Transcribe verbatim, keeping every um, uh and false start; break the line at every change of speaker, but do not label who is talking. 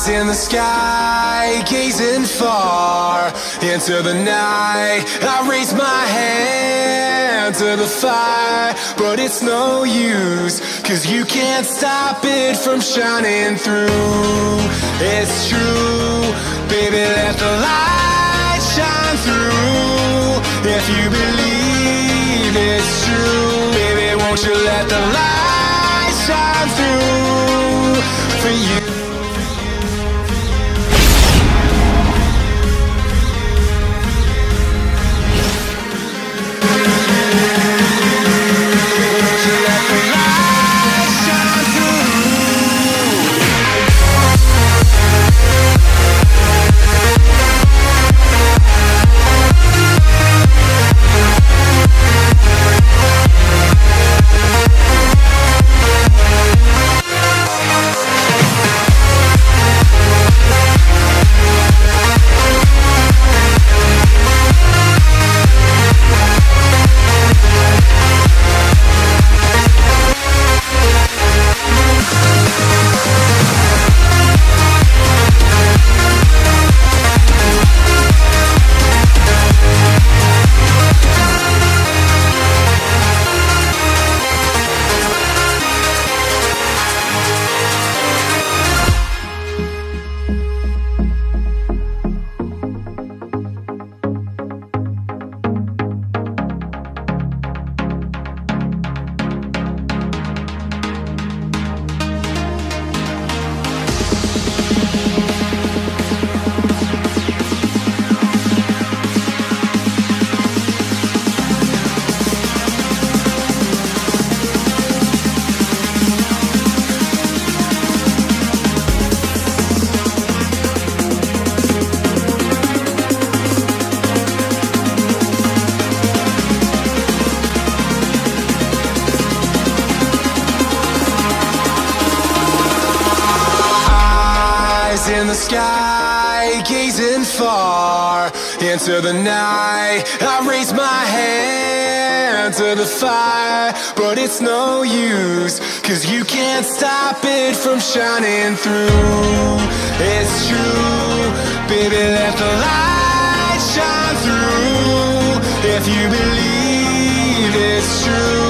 In the sky, gazing far into the night, I raise my hand to the fire, but it's no use, cause you can't stop it from shining through. It's true, baby, let the light shine through. If you believe it's true, baby, won't you let the light shine through for you. In the sky, gazing far into the night, I raise my hand to the fire, but it's no use, cause you can't stop it from shining through. It's true, baby, let the light shine through. If you believe it's true,